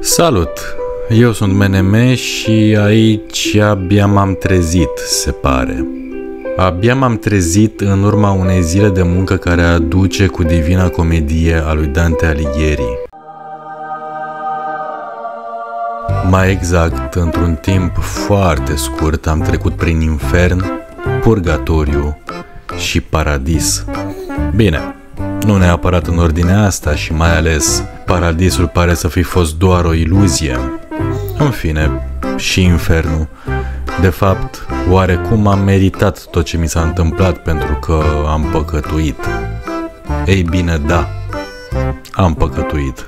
Salut! Eu sunt MNM și aici abia m-am trezit, se pare. Abia m-am trezit în urma unei zile de muncă care aduce cu Divina Comedie a lui Dante Alighieri. Mai exact, într-un timp foarte scurt am trecut prin infern, purgatoriu și paradis. Bine, nu neapărat în ordinea asta și mai ales paradisul pare să fi fost doar o iluzie. În fine, și infernul. De fapt, oarecum am meritat tot ce mi s-a întâmplat pentru că am păcătuit. Ei bine, da, am păcătuit.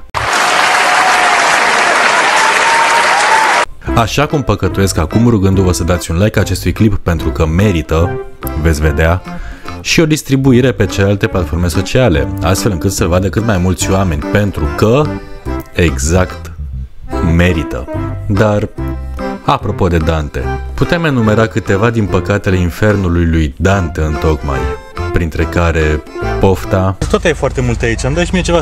Așa cum păcătuiesc acum, rugându-vă să dați un like acestui clip pentru că merită, veți vedea, și o distribuire pe celelalte platforme sociale, astfel încât să-l vadă cât mai mulți oameni, pentru că, exact, merită. Dar, apropo de Dante, putem enumera câteva din păcatele infernului lui Dante întocmai, printre care pofta, tot ai foarte multe aici, îmi dai și mie ceva.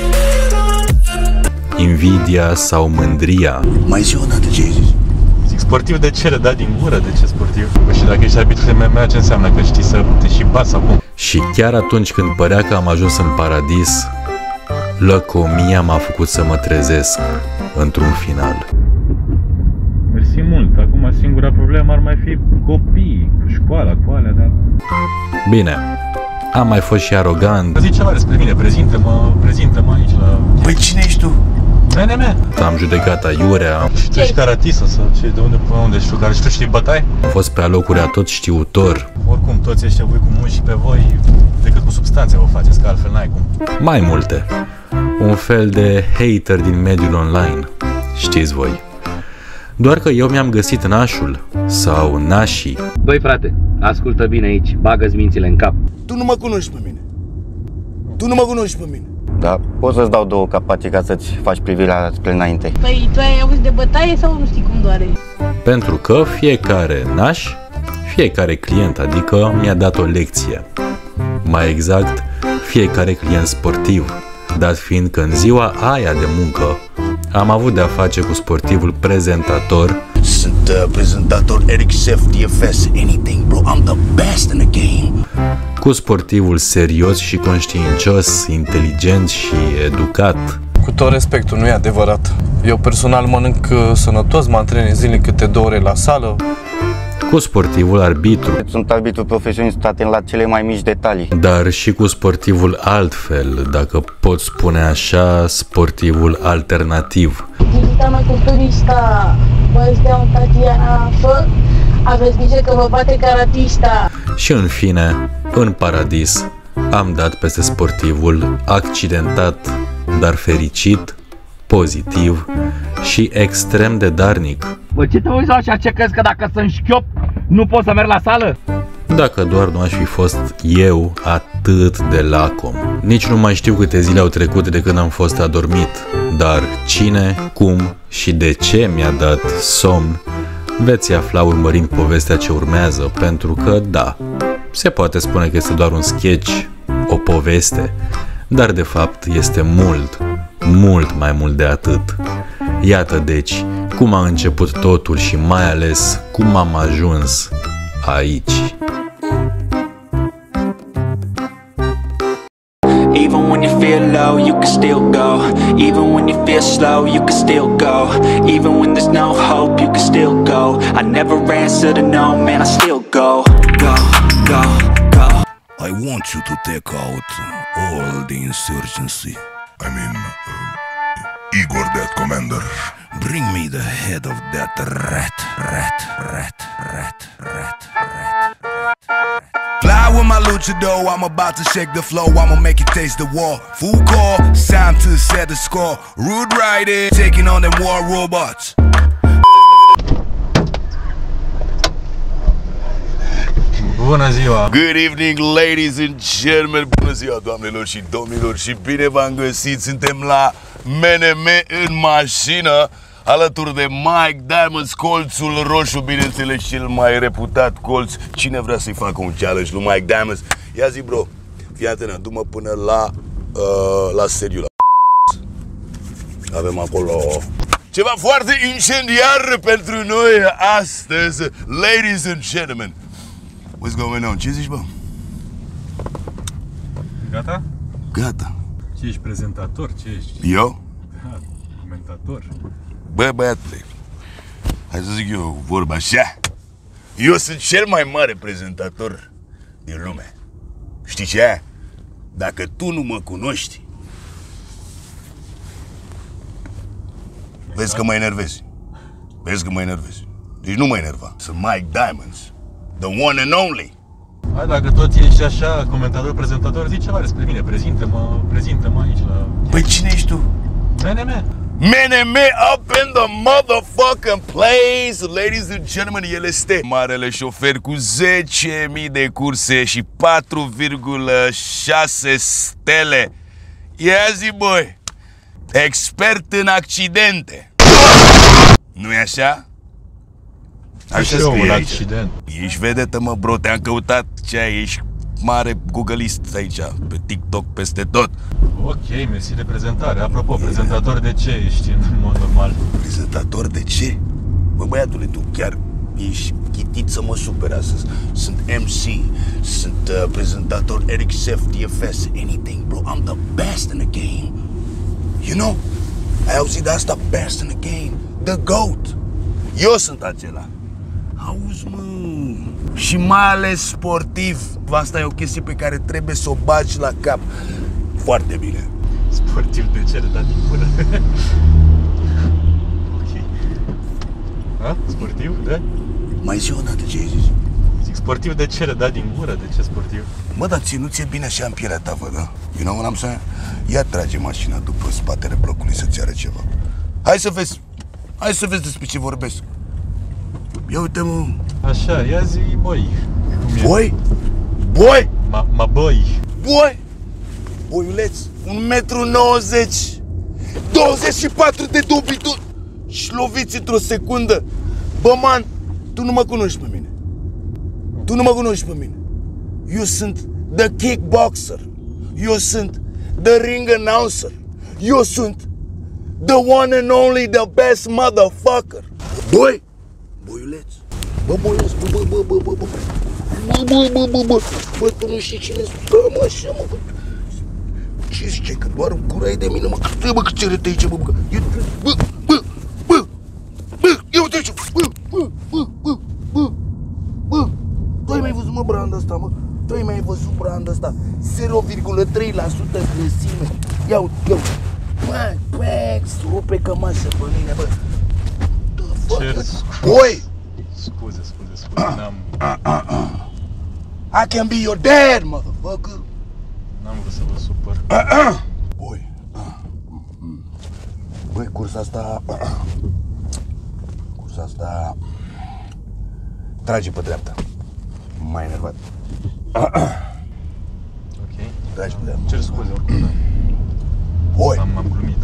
Invidia sau mândria. Mai zi o dată ce ai zis? Zic sportiv de ce? Da din gură, de ce sportiv? Și dacă ești arbitru de MMA, ce înseamnă? Că știi să te și bați acum? Și chiar atunci când părea că am ajuns în paradis, lăcomia m-a făcut să mă trezesc într-un final. Mersi mult, acum singura problemă ar mai fi copiii, cu școala, cu alea, dar... Bine, am mai fost și arogant. Zici ceva despre mine, prezintă-mă aici la... Păi cine ești tu? MNM. Am judecat aiurea. Și tu ești karatistă sau ce? De unde până unde știu? Care și tu știi bătai? Am fost pe alocuri atot știutor. Oricum, toți ăștia voi cu mușchi pe voi, decât cu substanțe vă faceți, că altfel n-ai cum. Mai multe. Un fel de hater din mediul online. Știți voi. Doar că eu mi-am găsit nașul sau nașii. Băi frate, ascultă bine aici, bagă-ți mințile în cap. Tu nu mă cunoști pe mine. Tu nu mă cunoști pe mine. Da, pot să-ți dau două capații ca să-ți faci privirea spre înainte. Păi tu ai auzit de bătaie sau nu știi cum doare? Pentru că fiecare naș, fiecare client, adică mi-a dat o lecție. Mai exact, fiecare client sportiv, dat fiind că în ziua aia de muncă am avut de-a face cu sportivul prezentator. Sunt prezentator Eric Chef DFS. Anything, bro, I'm the best in the game. Cu sportivul serios și conștiincios, inteligent și educat. Cu tot respectul, nu e adevărat. Eu personal mănânc sănătos, mă antrenez zilnic câte 2 ore la sală. Cu sportivul arbitru. Sunt arbitru profesionist, atent la cele mai mici detalii. Dar și cu sportivul altfel, dacă pot spune așa, sportivul alternativ. Invităm cu turista, bă, stea Tatiana, fă, aveți grijă că vă bate karatista. Și în fine, în paradis, am dat peste sportivul accidentat, dar fericit, pozitiv și extrem de darnic. Bă, ce te uiți așa? Ce crezi că dacă sunt șchiop, nu pot să merg la sală? Dacă doar nu aș fi fost eu atât de lacom. Nici nu mai știu câte zile au trecut de când am fost adormit, dar cine, cum și de ce mi-a dat somn veți afla urmărind povestea ce urmează, pentru că da, se poate spune că este doar un sketch, o poveste, dar de fapt este mult, mult mai mult de atât. Iată deci cum a început totul și mai ales cum am ajuns aici. Even when you feel low, you can still go. Even when you feel slow, you can still go. Even when there's no hope, you can still go. I never answer to no, man, I still go. Go, go, go. I want you to take out all the insurgency. I mean, Igor, that commander. Bring me the head of that rat. Fly with my luchador, I'm about to shake the flow, I'ma make you taste the war. Full call, it's time to set the score. Rude riding, taking on them war robots. Bună ziua! Good evening, ladies and gentlemen. Bună ziua, doamnelor și domnilor, și bine v-am găsit. Suntem la MNM în mașină, alături de Mike Diamonds, colțul roșu, bineînțeles, cel mai reputat colț. Cine vrea să-i facă un challenge lui Mike Diamonds? Ia zi, bro, fii atent, du-mă până la sediu, la avem acolo ceva foarte incendiar pentru noi astăzi. Ladies and gentlemen, what's going on? Ce zici, bă? Gata? Gata. Ce ești, prezentator? Ce ești? Eu? Da, comentator. Bă, băiatule, hai să zic eu vorba așa. Eu sunt cel mai mare prezentator din lume. Știi ce? Dacă tu nu mă cunoști, vezi că mă enervezi. Vezi că mă enervezi. Deci nu mă enerva. Sunt Mike Diamonds, the one and only. Hai, dacă tot ești așa, comentator, prezentator, zi ceva despre mine. Prezintă-mă aici la... Păi cine ești tu? MNM. MNM up in the motherfucking place. Ladies and gentlemen, el este marele șofer cu 10.000 de curse și 4,6 stele. Ia zi, băi, expert în accidente. Nu-i așa? Așa scrie aici. Accident. Ești vedetă, mă, bro, te-am căutat. Ce ai? Ești mare googleist aici, pe TikTok, peste tot. Ok, mersi de prezentare. Apropo, prezentator de ce ești în mod normal? Prezentator de ce? Bă, băiatule, tu chiar ești chitit să mă superi astăzi. Sunt MC, sunt prezentator Eric Sef, DFS, anything, bro. I'm the best in the game. You know? Ai auzit de asta? Best in the game. The GOAT. Eu sunt acela. Auzi, mă. Și mai ales sportiv. Asta e o chestie pe care trebuie să o bagi la cap. Foarte bine. Sportiv de ce? Da, din până. Ok. Ha? Sportiv? Da? Mai zi o dată ce ai zis? Zic, sportiv de ce? Da, din gură? De ce sportiv? Mă, dar ție bine așa în pielea ta, vă, da? You know what I'm saying? Ia trage mașina după spatele blocului să-ți arăt ceva. Hai să vezi. Hai să vezi despre ce vorbesc. Ia uite, mă. Așa, ia zi, boi. Boi? Boi? Boi. Boi? Boiuleț, 1,90 m, 24 de dobituri și loviți într-o secundă. Bă, man, tu nu mă cunoști pe mine. Tu nu mă cunoști pe mine. Eu sunt the kickboxer. Eu sunt the ring announcer. Eu sunt the one and only, the best motherfucker. Băi, boiuleț. Bă, boiuleț, bă, tu nu știi cine sunt, mă, așa, mă, bă. Ce zice, că doar curai de mine, mă, că ce rete aici, bă, ia uite aici, bă, tu ai mai văzut, mă, branda asta, mă, tu ai mai văzut branda asta, 0,3% grăsime, ia uite, bă, rupe cămașă pe mine, bă, boi! Scuze, n-am... I can be your dad, motherfucker! N-am vrut să vă supăr. Boi, băi, cursa asta trage pe dreapta. M-ai enervat. Ok. Trage pe dreapta. Cer scuze, oricum, da. Boi! Am glumit.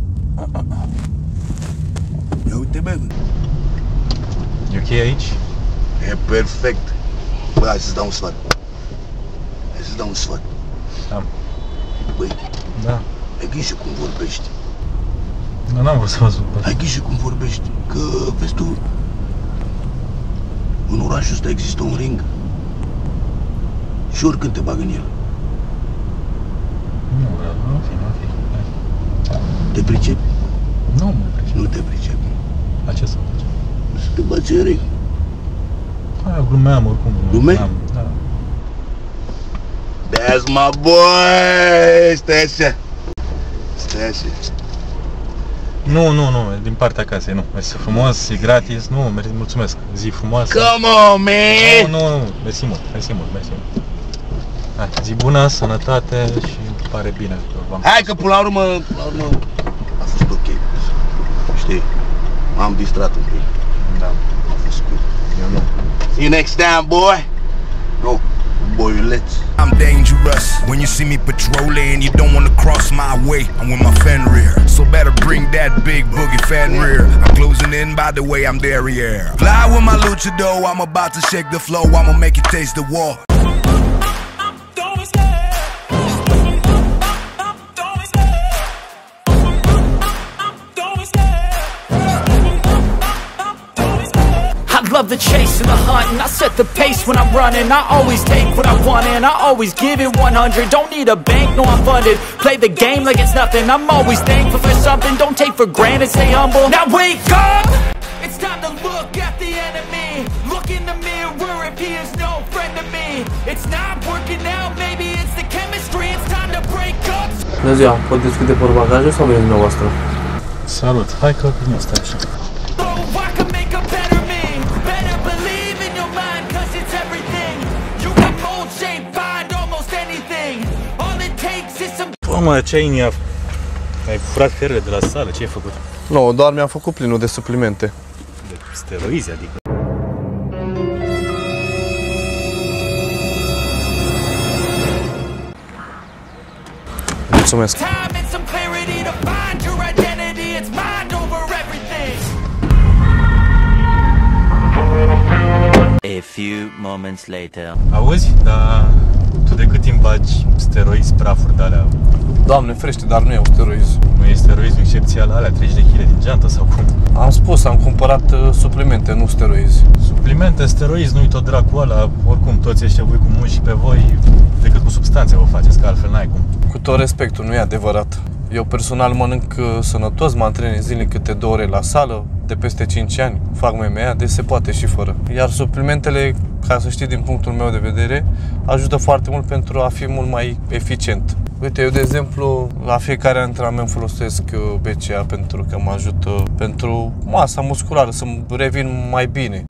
Ia uite, bă. E ok aici? E perfect. Bă, hai să-ți dau un sfat. Am. Băi, Da. ai grijă cum vorbești. Dar n-am vrut să vă supăr. Ai grijă cum vorbești. Că, vezi tu, în orașul ăsta există un ring. Și oricând te bag în el. Nu fi. Te pricepi? Nu mă pricep. Nu te pricepi. La ce să faci? Să te bați în ring. Hai, glumeam oricum. Glumeai? Da. That's my boy! Stai așa. Nu, din partea casei, nu. Mersi frumos, e gratis, nu, mulțumesc. Zi frumoasă. Come on, man! Nu, mersi mult. Hai, zi bună, sănătate și îmi pare bine că v-am... Hai că până la urmă a fost ok. Știi? M-am distrat un pic. Da. A fost cool. Eu nu. See you next time, boy! No, boiuleț. I'm dangerous. When you see me patrolling, you don't wanna cross my way. I'm with my Fenrir, so better bring that big boogie fan rear. I'm closing in, by the way, I'm derriere. Fly with my luchador, I'm about to shake the flow. I'ma make you taste the war. love the chase and the hunt, and I set the pace when I'm running. I always take what I want and I always give it 100. Don't need a bank, no I'm funded. Play the game like it's nothing. I'm always thankful for something. Don't take for granted, stay humble. Now wake up! It's time to look at the enemy. Look in the mirror if he is no friend to me. It's not working out, maybe it's the chemistry. It's time to break up. Bună ziua, pot deschide portbagajul sau veniți dumneavoastră? Salut, hai că bine asta așa. Oh, I can make a better me. Better believe in your mind, cause it's everything. You can mold, shape, find almost anything. All it takes is some... Bă, mă, ce ai furat ferele de la sală, ce ai făcut? Nu, doar mi-am făcut plinul de suplimente. De steroizi, adică. Mulțumesc. A few moments later. Auzi? Dar tu de cât timp bagi steroizi, prafuri de alea? Doamne ferește, dar nu e steroizi. Nu e steroizi excepțial alea, 30 de kg din geantă sau cum? Am spus, am cumpărat suplimente, nu steroizi. Suplimente, steroizi, nu-i tot dracu ăla. Oricum, toți ăștia voi cu mușchi pe voi, decât cu substanțe vă faceți, că altfel n-ai cum. Cu tot respectul, nu e adevărat. Eu personal mănânc sănătos, mă antrenez zilnic câte 2 ore la sală, de peste 5 ani, fac MMA, deci se poate și fără. Iar suplimentele, ca să știi din punctul meu de vedere, ajută foarte mult pentru a fi mult mai eficient. Uite, eu de exemplu, la fiecare antrenament folosesc BCA pentru că mă ajută pentru masa musculară, să revin mai bine.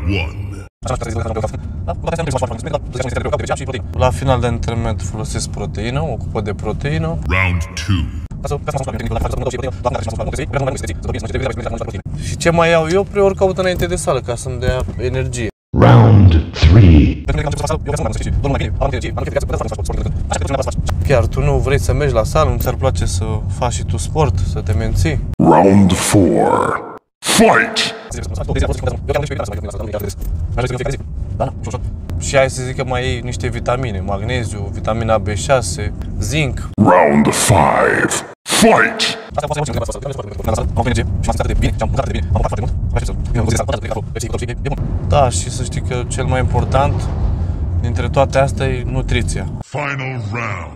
La final de antrenament folosesc proteină, o cupă de proteină. Și ce mai iau eu? Pre-workout înainte de sală, ca să-mi dea energie. Round 3. Chiar tu nu vrei să mergi la sală, nu ți-ar place să faci și tu sport, să te menții? Round 4. Fight! Și hai să zic că mai iei niște vitamine, magneziu, vitamina B6, zinc. Round 5. Fight! Da, și să știi că cel mai important dintre toate astea e nutriția. Final round.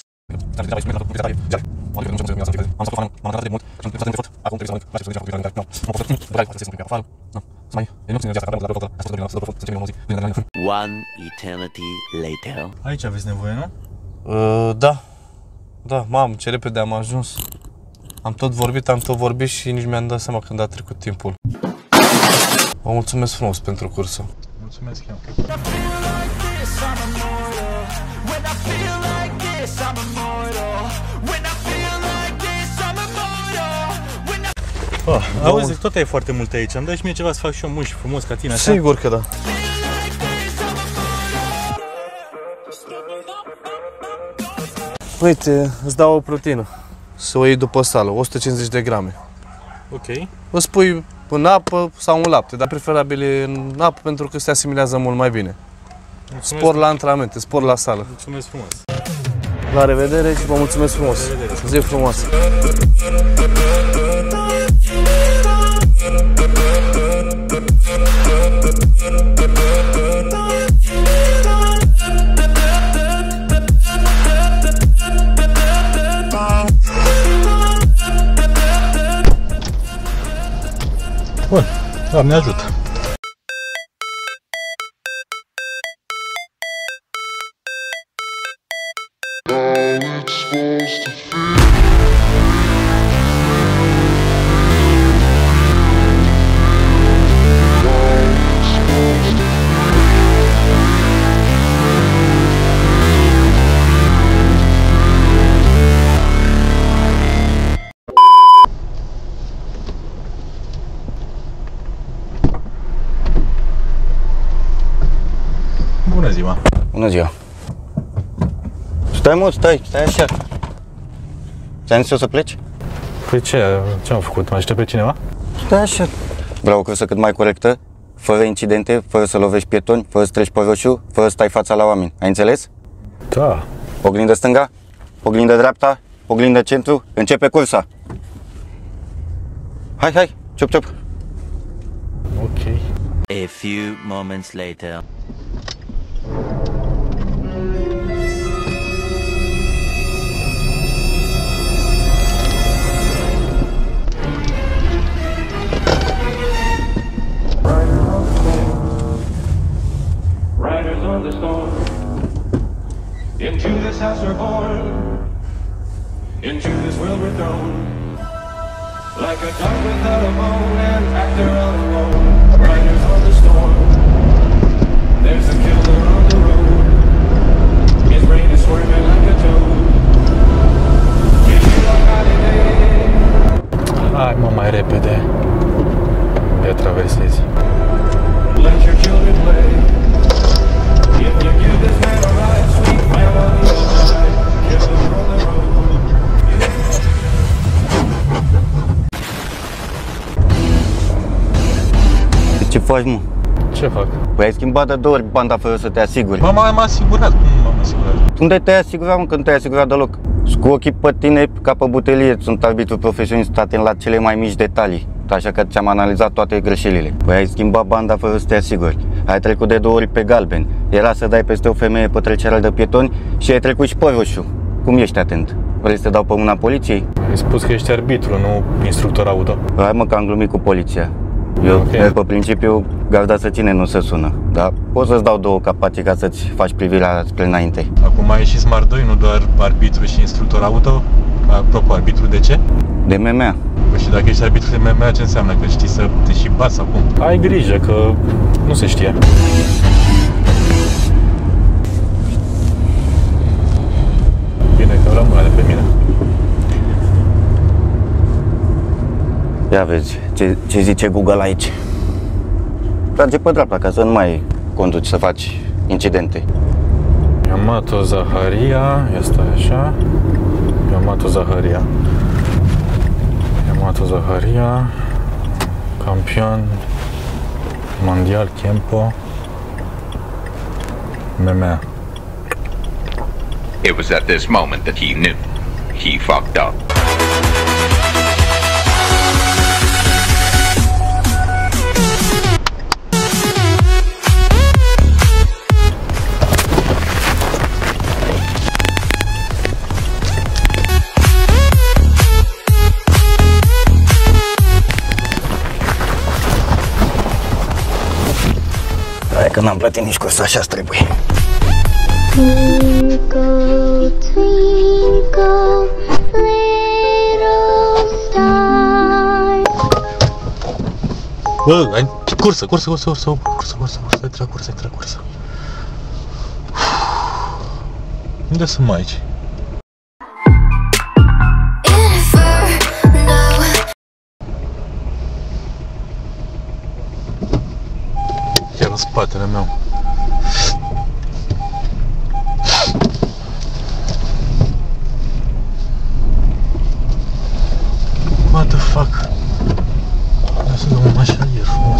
One eternity later. Aici aveți nevoie, nu? Da. Da, mamă, ce repede am ajuns. Am tot vorbit și nici mi-am dat seama când a trecut timpul. Vă mulțumesc frumos pentru cursă. Mulțumesc eu. Auzi, tot ai foarte mult aici. Îmi dai și mie ceva să fac și eu mușchi frumos ca tine, așa? Sigur că da. Uite, îți dau o proteină. Să o iei după sală, 150 de grame. Ok. Îți pui în apă sau în lapte, dar preferabil în apă pentru că se asimilează mult mai bine. Mulțumesc. Spor la antrenamente, spor la sală. Mulțumesc frumos. La revedere și vă mulțumesc frumos. Zi frumoasă. Bun, Doamne ajută! Bună ziua! Bună ziua! Stai mă, stai așa. Ți-am zis eu să pleci? Păi ce am făcut? Mă aștept pe cineva? Stai așa. Vreau o cursă cât mai corectă, fără incidente, fără să lovești pietoni, fără să treci pe roșu, fără să stai fața la oameni. Ai înțeles? Da. Oglindă stânga, oglindă dreapta, oglindă centru, începe cursa. Hai, ciup. A A few moments later. Riders on the storm. Into this house we're born. Into this world we're thrown. Like a dog without a bone, an actor all alone. Riders on the storm. There's a killer on the road. His brain is swerving like a toad. Give you a holiday. Hai mă, mai repede. Ia traversezi. Let your children play. If you give this man a ride, sweet man on the other side. Killer on the road. Ce faci, mă? Ce fac? Păi ai schimbat de 2 ori banda fără să te asiguri. M-am asigurat. Cum m-am asigurat? Unde te-ai asigurat, mă, că nu te-ai asigurat deloc? Cu ochii pe tine ca pe butelie, sunt arbitru profesionist, atent la cele mai mici detalii. Așa că ți-am analizat toate greșelile. Păi ai schimbat banda fără să te asiguri. Ai trecut de 2 ori pe galben. Era să dai peste o femeie pe trecerea de pietoni și ai trecut și pe roșu. Cum ești atent? Vrei să te dau pe mâna poliției? Ai spus că ești arbitru, nu instructor auto. Hai, mă, că am glumit cu poliția. Eu, pe principiu, garda să ține, nu se sună. Dar pot să-ți dau 2 capace ca să-ți faci privirea spre înainte. Acum ai și Smart 2, nu doar arbitru și instructor auto. Apropo, arbitru de ce? De MMA. Păi și dacă ești arbitru de MMA, ce înseamnă? Că știi să te și bați sau cum? Ai grijă, că nu se știe. Bine că rămâne pe mine. Ia vezi ce zice Google aici. Trage pe dreapta ca să nu mai conduci, să faci incidente. Yamato Zaharia, asta e așa. Yamato Zaharia. Yamato Zaharia, campion mondial Kempo MMA. It was at this moment that he knew he fucked up. Că n-am plătit nici cursa, așa trebuie. Twinkle, twinkle, little star. Bă, ai cursă, intra cursă. Unde sunt mai aici? Chiar în spatele meu. What the fuck? Lasă de un mașalier frumos.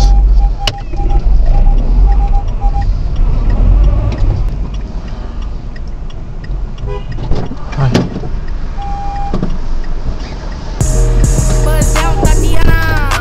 Hai. Băzeau Tatiana,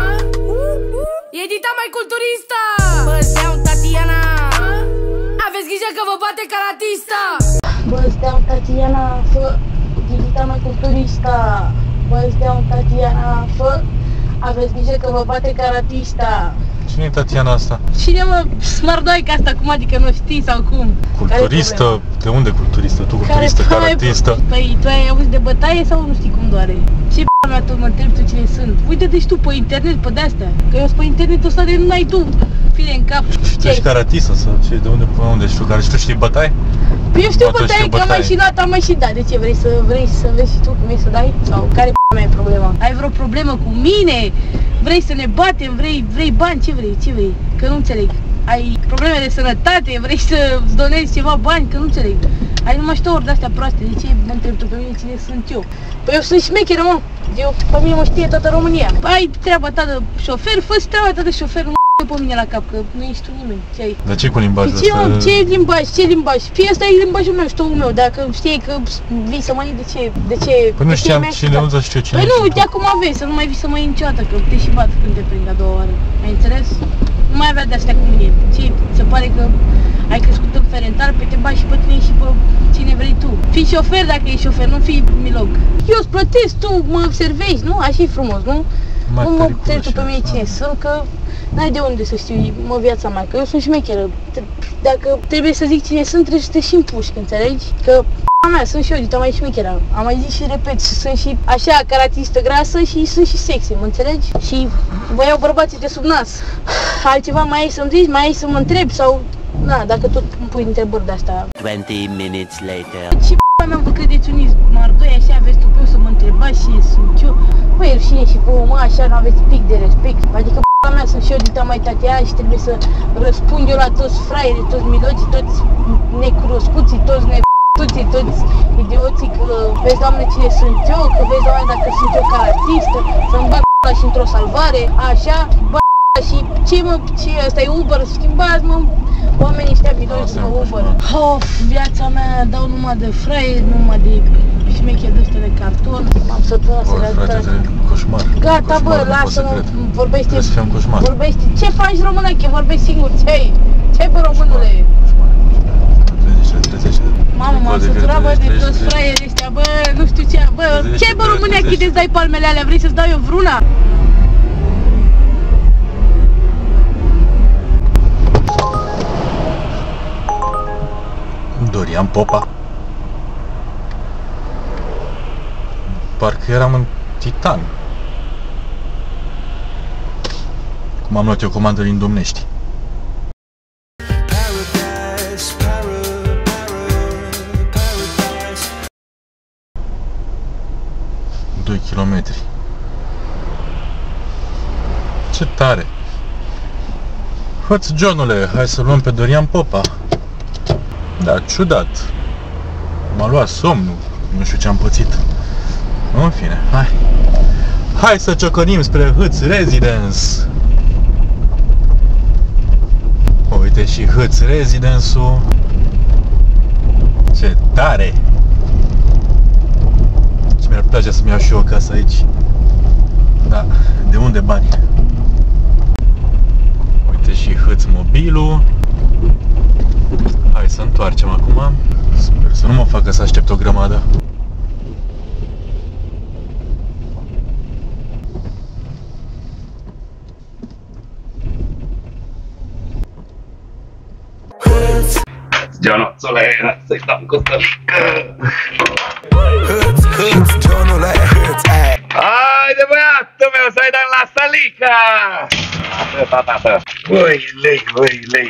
edita mai culturista. Băzeau Tatiana, aveți grijă că vă bate caratista. Băzeau Tatiana, fă edita mai culturista. Băzeau Tatiana, fă aveți grijă că vă bate caratista. Cine e Tatiana asta? Cine, mă? Smardoica asta, cum adică nu știi sau cum? Culturistă? De unde culturistă? Tu culturistă, karatistă? Păi tu ai auzit de bătaie sau nu știi cum doare? Ce p***a mea tu mă întrebi tu cine sunt? Uite-te și tu pe internet, pe de-astea. Că eu sunt pe internetul ăsta de nu ai tu. Fine în cap. Și tu ești karatistă sau ce? De unde până unde? Știu care și tu știi bătaie? Păi eu știu bătaie, că am mai și dat, am mai și dat. De ce? Vrei să vezi și tu cum e să dai? Sau care p***a mea e problema? Ai vreo problemă cu mine? Vrei să ne batem? Vrei bani? Ce vrei? Că nu înțeleg. Ai probleme de sănătate? Vrei să-ți donezi ceva bani? Că nu înțeleg. Ai numai ștouri de-astea proaste. De ce mă întrebi tu pe mine cine sunt eu? Păi eu sunt șmecheră, mă. Pe mine mă știe toată România. Ai treaba ta de șofer? Fă-ți treaba ta de șofer. Nu pe mine la cap, că nu ești tu nimeni. Ce ai? Dar ce cu limbajul ăsta? Ce limbaj? Fie ăsta e limbajul meu, ștoul meu. Dacă știi că vii să mă iei, de ce? Păi nu știam cine auzi, știu cine. Păi nu, uite acum vezi, să nu mai vii să mă iei niciodată, că te și bat când te prind a doua oară. Ai înțeles? Nu mai avea de-astea cu mine. Ție se pare că ai crescut în Ferentar, pe te bagi și pe tine și pe cine vrei tu. Fii șofer dacă ești șofer, nu fii milog. Eu îți plătesc, tu mă servești, nu? Așa e frumos, nu? Nu mă treci tu pe mine cine sunt, că n-ai de unde să știu viața mea, că eu sunt șmecheră. Dacă trebuie să zic cine sunt, trebuie să te și împușc, înțelegi? Că mea, sunt și eu, dita mai șmecheră. Am mai zis și repet, sunt și așa caratistă grasă și sunt și sexy, mă înțelegi? Și vă iau bărbații de sub nas. Altceva mai ai să-mi zici, mai ai să mă întrebi sau... Na, dacă tot îmi pui întrebări de-astea. 20 minutes later. Și mea vă credeți unii mardoi așa, aveți tupeu să mă întrebați și sunt eu. Băi, e rușine și vouă, mă, așa nu aveți pic de respect. Adică mea sunt și eu dita mai tatea și trebuie să răspund eu la toți fraierii, toți milogii, toți necunoscuții, toți netuții, toți idioții, că vezi, Doamne, cine sunt eu, că vezi, Doamne, dacă sunt eu ca artistă, să-mi bag și într-o salvare, așa, și ce ăsta e Uber, schimbați, mă, oamenii ăștia bidoși după Uber. Of, viața mea dau numai de fraieri, numai de șmeche de ăstea de carton. M-am săturat să frate, coșmar. Gata, bă, lasă-mă, vorbește. Vorbește. Ce faci, româneche? Vorbești singur. Ce-ai, bă, românule? Mamă, m-am săturat, bă, de toți fraierii ăștia, bă, nu știu ce, bă, ce-ai, bă, româneche, de-ți dai palmele alea? Vrei să-ți dau eu vreuna? Dorian Popa. Parcă eram în Titan. Cum am luat eu comandă din Domnești. Doi kilometri. Ce tare! Fă-ți, Johnule, hai să luăm pe Dorian Popa. Da, ciudat. M-a luat somnul. Nu știu ce am pățit. În fine, hai. Hai să ciocănim spre Hâț Residence. Uite și Hâț Residence-ul. Ce tare! Ce mi-ar place să-mi iau și eu o casă aici. Da, de unde bani? Uite și Hâț Mobilul. Hai să întoarcem acum. Sper să nu mă facă să aștept o grămadă. Jonuțule, să-i dăm cu stărică. Haide, băiatul meu, să-i dăm la sălică. Tata. Ui, lei.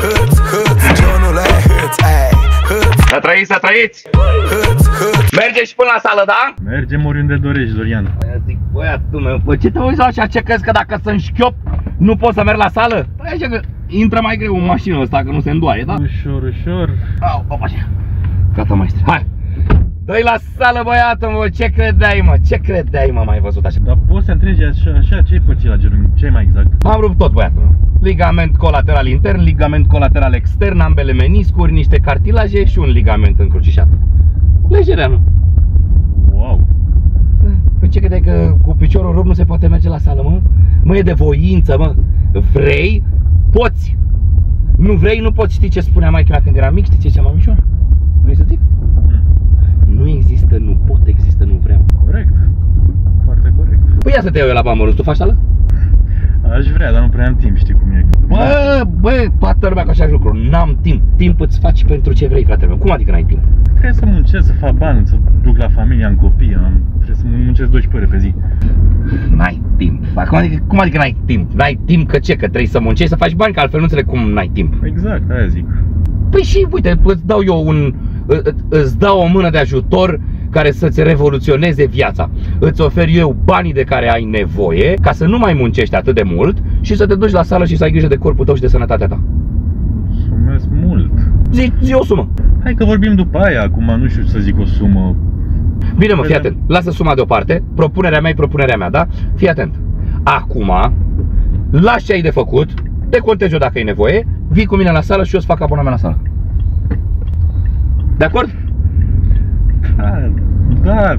Să trăiți? Mergeți și până la sală, da? Mergem oriunde dorești, Dorian. Zic, băiatul meu, bă, ce te uiți așa? Ce crezi că dacă sunt șchiop nu pot să merg la sală? Păi așa că intră mai greu în mașină ăsta, că nu se îndoaie, da? Ușor. Au, opa, așa. Gata, maestre, hai! Dă-i la sală, băiatul meu, ce credeai, mă, mai văzut așa? Dar poți să întregi așa, ce-ai pățit la genunchi, ce mai exact? M-am rupt tot, băiatul meu. Ligament colateral intern, ligament colateral extern, ambele meniscuri, niște cartilaje și un ligament încrucișat. Lejereanu. Wow. Păi ce credeai că cu piciorul rupt nu se poate merge la sală, mă? Mă, e de voință, mă. Vrei, poți. Nu vrei, nu poți. Știi ce spunea maică mea când eram mic? Știi ce zicea mamișoara? Vrei să zic? Nu există, nu pot, există, nu vreau. Corect. Foarte corect. Păi ia să te iau eu la Bamărus, tu faci sală? Aș vrea, dar nu prea am timp, știi cum e. Bă, toată lumea cu așa lucru. N-am timp. Timp îți faci pentru ce vrei, fratele meu. Cum adică n-ai timp? Trebuie să muncesc, să fac bani, să duc la familia, în copii. Trebuie să muncesc 12 ore pe zi. N-ai timp. Cum adică n-ai timp? N-ai timp că ce? Că trebuie să muncești, să faci bani, că altfel nu înțeleg cum n-ai timp. Exact, aia zic. Păi și uite, îți dau o mână de ajutor care să-ți revoluționeze viața. Îți ofer eu banii de care ai nevoie ca să nu mai muncești atât de mult și să te duci la sală și să ai grijă de corpul tău și de sănătatea ta. Mulțumesc mult. Zi o sumă. Hai că vorbim după aia, acum nu știu să zic o sumă. Bine, mă, fii atent, lasă suma deoparte. Propunerea mea e propunerea mea, da? Fii atent. Acum, lași ce ai de făcut, te contez eu dacă e nevoie, vii cu mine la sală și eu îți fac abonament la sală. De acord? Da,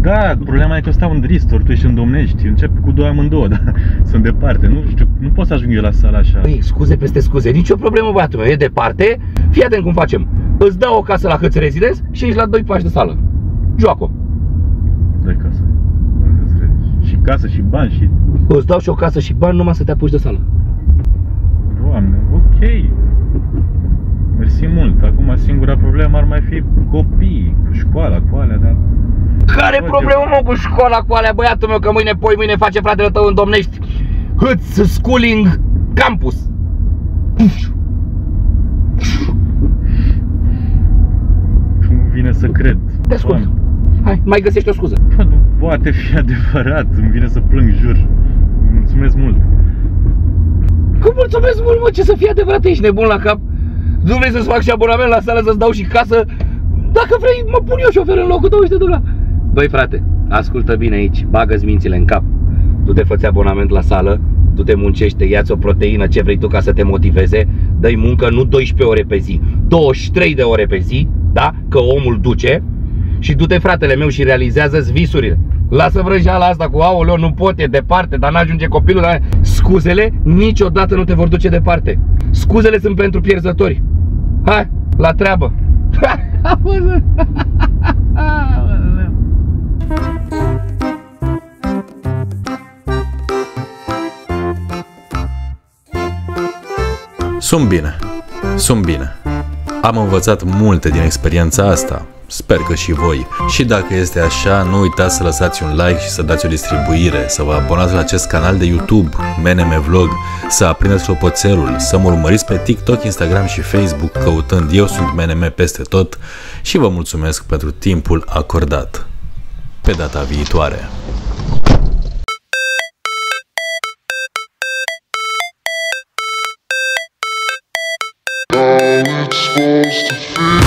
Da, problema e că stau în Dristor, tu ești în Domnești. Încep cu două amândouă, dar sunt departe. Nu știu, nu pot să ajung eu la sală așa. Păi, scuze peste scuze, nicio problemă, băiatul meu, e departe. Fii atent cum facem. Îți dau o casă la Hăț Residence și ești la 2 pași de sală. Joacă. Dai casă. Și casă și bani și... Îți dau și o casă și bani numai să te apuci de sală. Doamne, ok. Mersi mult. Acum singura problemă ar mai fi copiii, cu școala, cu alea, dar... Care problemă, mă, cu școala, cu alea, băiatul meu, că mâine, poi mâine face fratele tău în Domnești Hăț Schooling Campus. Nu vine să cred. Te ascult. Hai, mai găsești o scuză. Bă, nu poate fi adevărat, îmi vine să plâng, jur. Mulțumesc mult. Cum mulțumesc mult, mă, ce să fie adevărat, ești nebun la cap? Nu vrei să-ți fac și abonament la sală, să-ți dau și casă? Dacă vrei, mă pun eu șofer în locul tău și te duc la... Băi, frate, ascultă bine aici, bagă-ți mințile în cap. Tu te fă-ți abonament la sală, tu te muncește, ia-ți o proteină, ce vrei tu ca să te motiveze, dă-i muncă nu 12 ore pe zi, 23 de ore pe zi, da? Că omul duce. Și du-te, fratele meu, și realizează-ți visurile. Lasă vrăjeala asta cu aoleo, nu pot, e departe, dar n-ajunge copilul, dar... Scuzele niciodată nu te vor duce departe. Scuzele sunt pentru pierzători. Hai, la treabă. Sunt bine. Sunt bine. Am învățat multe din experiența asta. Sper că și voi. Și dacă este așa, nu uitați să lăsați un like și să dați o distribuire, să vă abonați la acest canal de YouTube, MNM Vlog, să aprindeți clopoțelul, să mă urmăriți pe TikTok, Instagram și Facebook căutând Eu Sunt MNM peste tot și vă mulțumesc pentru timpul acordat. Pe data viitoare! All it's supposed to feel.